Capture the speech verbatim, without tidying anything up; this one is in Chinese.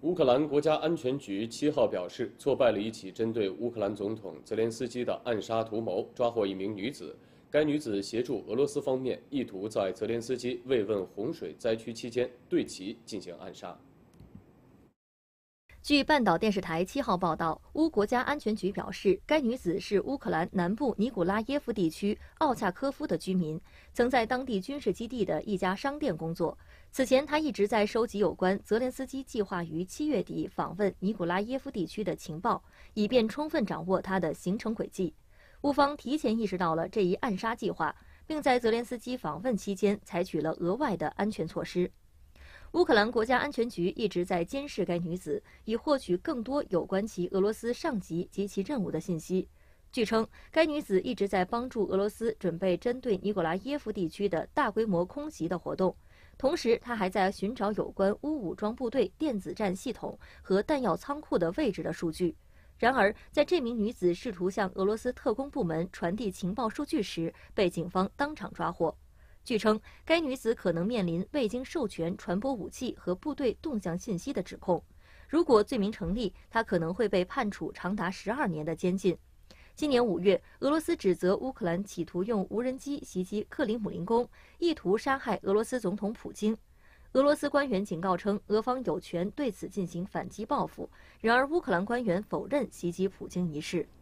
乌克兰国家安全局七号表示，挫败了一起针对乌克兰总统泽连斯基的暗杀图谋，抓获一名女子。该女子协助俄罗斯方面，意图在泽连斯基慰问洪水灾区期间对其进行暗杀。 据半岛电视台七号报道，乌国家安全局表示，该女子是乌克兰南部尼古拉耶夫地区奥恰科夫的居民，曾在当地军事基地的一家商店工作。此前，她一直在收集有关泽连斯基计划于七月底访问尼古拉耶夫地区的情报，以便充分掌握他的行程轨迹。乌方提前意识到了这一暗杀计划，并在泽连斯基访问期间采取了额外的安全措施。乌克兰国家安全局一直在监视该女子，以获取更多有关其俄罗斯上级及其任务的信息。据称，该女子一直在帮助俄罗斯准备针对尼古拉耶夫地区的大规模空袭的活动，同时她还在寻找有关乌武装部队电子战系统和弹药仓库的位置的数据。然而，在这名女子试图向俄罗斯特工部门传递情报数据时，被警方当场抓获。据称，该女子可能面临未经授权传播武器和部队动向信息的指控。如果罪名成立，她可能会被判处长达十二年的监禁。今年五月，俄罗斯指责乌克兰企图用无人机袭击克里姆林宫，意图杀害俄罗斯总统普京。俄罗斯官员警告称，俄方有权对此进行反击报复。然而，乌克兰官员否认袭击普京一事。